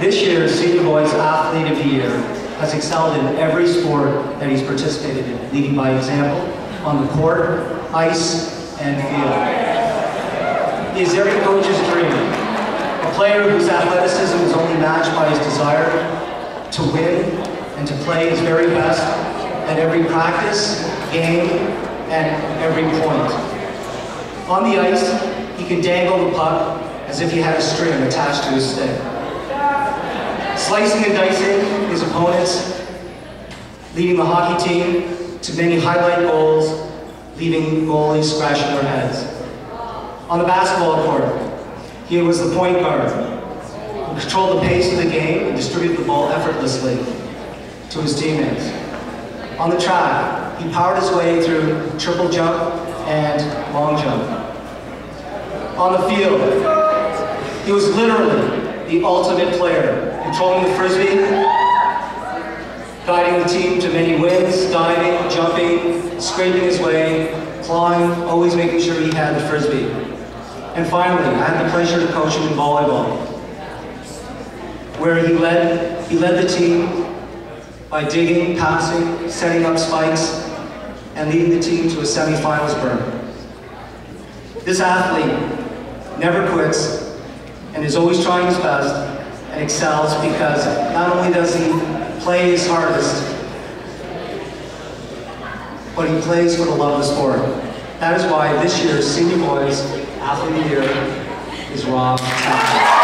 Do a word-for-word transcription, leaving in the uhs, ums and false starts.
This year's Senior Boys Athlete of the Year has excelled in every sport that he's participated in, leading by example on the court, ice, and field. He is every coach's dream, a player whose athleticism is only matched by his desire to win and to play his very best at every practice, game, and every point. On the ice, he can dangle the puck as if he had a string attached to his stick, slicing and dicing his opponents, leading the hockey team to many highlight goals, leaving goalies scratching their heads. On the basketball court, he was the point guard who controlled the pace of the game and distributed the ball effortlessly to his teammates. On the track, he powered his way through triple jump and long jump. On the field, he was literally the ultimate player, controlling the frisbee, guiding the team to many wins, diving, jumping, scraping his way, clawing, always making sure he had the frisbee. And finally, I had the pleasure to coach him in volleyball, where he led, he led the team by digging, passing, setting up spikes, and leading the team to a semifinals berth. This athlete never quits and is always trying his best and excels because not only does he play his hardest, but he plays for the love of the sport. That is why this year's Senior Boys Athlete of the Year is Rob Tapper.